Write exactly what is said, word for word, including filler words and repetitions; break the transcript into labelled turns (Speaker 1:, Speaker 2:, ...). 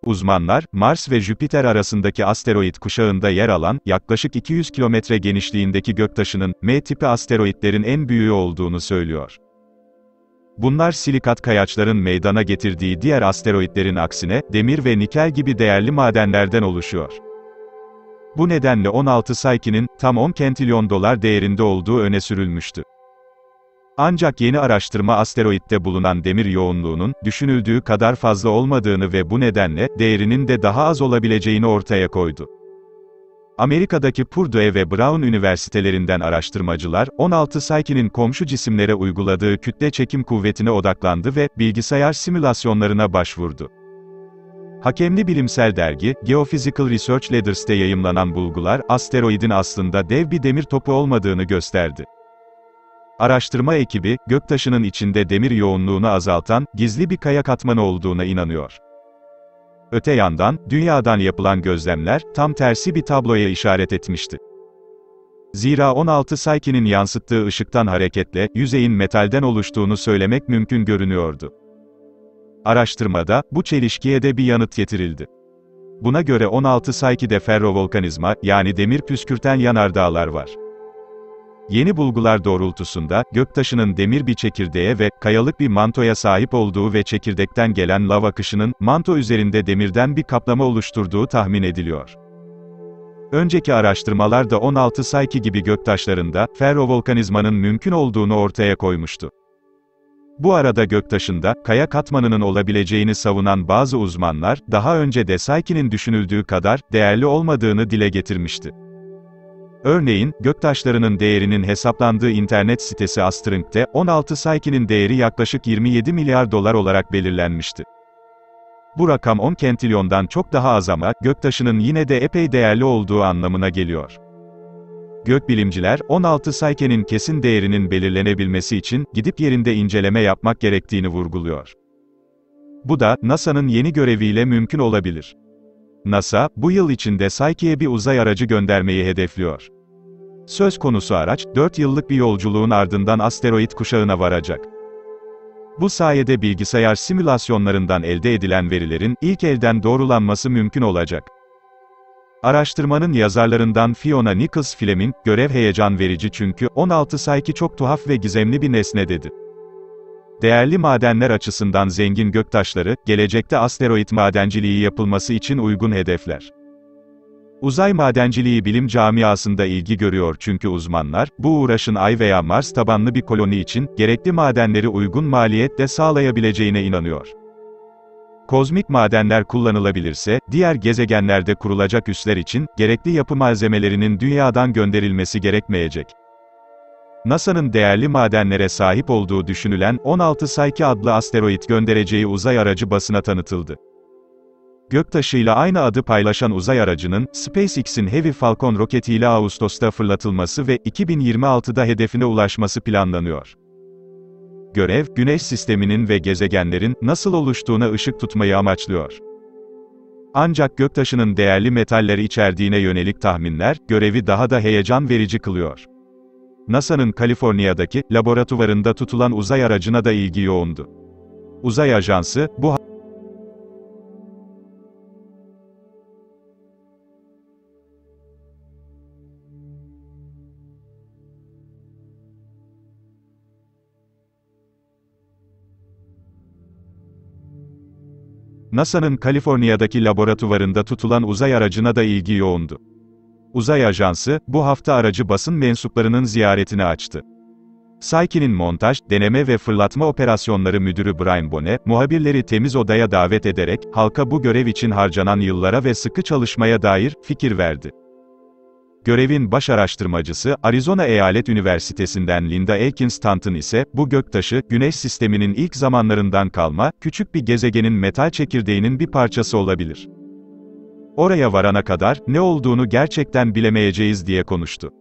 Speaker 1: Uzmanlar, Mars ve Jüpiter arasındaki asteroid kuşağında yer alan, yaklaşık iki yüz kilometre genişliğindeki göktaşının, M tipi asteroidlerin en büyüğü olduğunu söylüyor. Bunlar silikat kayaçların meydana getirdiği diğer asteroidlerin aksine, demir ve nikel gibi değerli madenlerden oluşuyor. Bu nedenle on altı Psyche'nin, tam on kentilyon dolar değerinde olduğu öne sürülmüştü. Ancak yeni araştırma asteroidde bulunan demir yoğunluğunun, düşünüldüğü kadar fazla olmadığını ve bu nedenle, değerinin de daha az olabileceğini ortaya koydu. Amerika'daki Purdue ve Brown üniversitelerinden araştırmacılar, on altı Psyche'nin komşu cisimlere uyguladığı kütle çekim kuvvetine odaklandı ve, bilgisayar simülasyonlarına başvurdu. Hakemli bilimsel dergi, Geophysical Research Leaders'te yayımlanan bulgular, asteroidin aslında dev bir demir topu olmadığını gösterdi. Araştırma ekibi, göktaşının içinde demir yoğunluğunu azaltan, gizli bir kaya katmanı olduğuna inanıyor. Öte yandan, dünyadan yapılan gözlemler, tam tersi bir tabloya işaret etmişti. Zira on altı Psyche'nin yansıttığı ışıktan hareketle, yüzeyin metalden oluştuğunu söylemek mümkün görünüyordu. Araştırmada, bu çelişkiye de bir yanıt getirildi. Buna göre on altı Psyche'de ferrovolkanizma, yani demir püskürten yanardağlar var. Yeni bulgular doğrultusunda, göktaşının demir bir çekirdeğe ve, kayalık bir mantoya sahip olduğu ve çekirdekten gelen lav akışının, manto üzerinde demirden bir kaplama oluşturduğu tahmin ediliyor. Önceki araştırmalar da on altı Psyche gibi göktaşlarında, ferrovolkanizmanın mümkün olduğunu ortaya koymuştu. Bu arada göktaşında, kaya katmanının olabileceğini savunan bazı uzmanlar, daha önce de Psyche'nin düşünüldüğü kadar, değerli olmadığını dile getirmişti. Örneğin, göktaşlarının değerinin hesaplandığı internet sitesi Astrung'te, on altı Psyche'nin değeri yaklaşık yirmi yedi milyar dolar olarak belirlenmişti. Bu rakam on kentilyondan çok daha az ama, göktaşının yine de epey değerli olduğu anlamına geliyor. Gökbilimciler, on altı Psyche'nin kesin değerinin belirlenebilmesi için, gidip yerinde inceleme yapmak gerektiğini vurguluyor. Bu da, NASA'nın yeni göreviyle mümkün olabilir. NASA, bu yıl içinde Psyche'ye bir uzay aracı göndermeyi hedefliyor. Söz konusu araç, dört yıllık bir yolculuğun ardından asteroid kuşağına varacak. Bu sayede bilgisayar simülasyonlarından elde edilen verilerin, ilk elden doğrulanması mümkün olacak. Araştırmanın yazarlarından Fiona Nichols-Fleming, görev heyecan verici çünkü, on altı Psyche çok tuhaf ve gizemli bir nesne dedi. Değerli madenler açısından zengin göktaşları, gelecekte asteroid madenciliği yapılması için uygun hedefler. Uzay madenciliği bilim camiasında ilgi görüyor çünkü uzmanlar, bu uğraşın Ay veya Mars tabanlı bir koloni için, gerekli madenleri uygun maliyetle sağlayabileceğine inanıyor. Kozmik madenler kullanılabilirse, diğer gezegenlerde kurulacak üsler için, gerekli yapı malzemelerinin dünyadan gönderilmesi gerekmeyecek. NASA'nın değerli madenlere sahip olduğu düşünülen, on altı Psyche adlı asteroid göndereceği uzay aracı basına tanıtıldı. Göktaşıyla aynı adı paylaşan uzay aracının, SpaceX'in Heavy Falcon roketiyle Ağustos'ta fırlatılması ve iki bin yirmi altıda hedefine ulaşması planlanıyor. Görev, Güneş sisteminin ve gezegenlerin, nasıl oluştuğuna ışık tutmayı amaçlıyor. Ancak göktaşının değerli metaller içerdiğine yönelik tahminler, görevi daha da heyecan verici kılıyor. NASA'nın Kaliforniya'daki, laboratuvarında tutulan uzay aracına da ilgi yoğundu. Uzay Ajansı, bu NASA'nın Kaliforniya'daki laboratuvarında tutulan uzay aracına da ilgi yoğundu. Uzay Ajansı, bu hafta aracı basın mensuplarının ziyaretini açtı. Psyche'nin montaj, deneme ve fırlatma operasyonları müdürü Brian Bone, muhabirleri temiz odaya davet ederek, halka bu görev için harcanan yıllara ve sıkı çalışmaya dair, fikir verdi. Görevin baş araştırmacısı, Arizona Eyalet Üniversitesi'nden Linda Elkins-Stanton ise, bu göktaşı, Güneş sisteminin ilk zamanlarından kalma, küçük bir gezegenin metal çekirdeğinin bir parçası olabilir. Oraya varana kadar, ne olduğunu gerçekten bilemeyeceğiz diye konuştu.